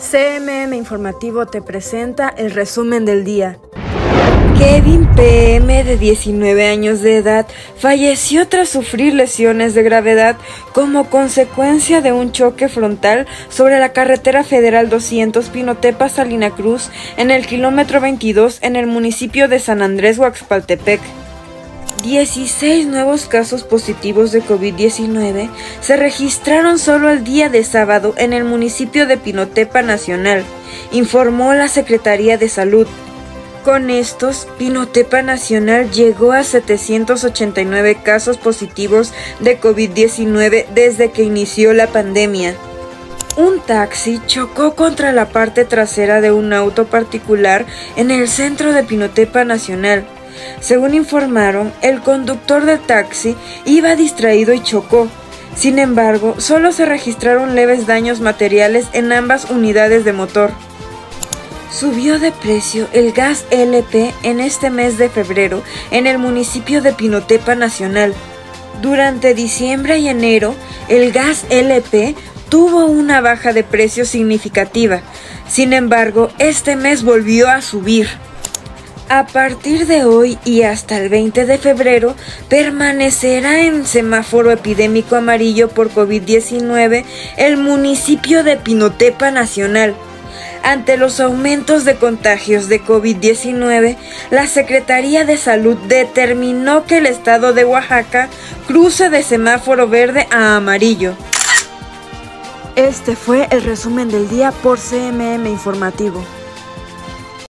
CMM Informativo te presenta el resumen del día. Kevin PM, de 19 años de edad, falleció tras sufrir lesiones de gravedad como consecuencia de un choque frontal sobre la carretera federal 200 Pinotepa-Salina Cruz en el kilómetro 22 en el municipio de San Andrés Huaxpaltepec. 16 nuevos casos positivos de COVID-19 se registraron solo el día de sábado en el municipio de Pinotepa Nacional, informó la Secretaría de Salud. Con estos, Pinotepa Nacional llegó a 789 casos positivos de COVID-19 desde que inició la pandemia. Un taxi chocó contra la parte trasera de un auto particular en el centro de Pinotepa Nacional. Según informaron, el conductor del taxi iba distraído y chocó. Sin embargo, solo se registraron leves daños materiales en ambas unidades de motor. Subió de precio el gas LP en este mes de febrero en el municipio de Pinotepa Nacional. Durante diciembre y enero, el gas LP tuvo una baja de precio significativa. Sin embargo, este mes volvió a subir. A partir de hoy y hasta el 20 de febrero, permanecerá en semáforo epidémico amarillo por COVID-19 el municipio de Pinotepa Nacional. Ante los aumentos de contagios de COVID-19, la Secretaría de Salud determinó que el estado de Oaxaca cruce de semáforo verde a amarillo. Este fue el resumen del día por CMM Informativo.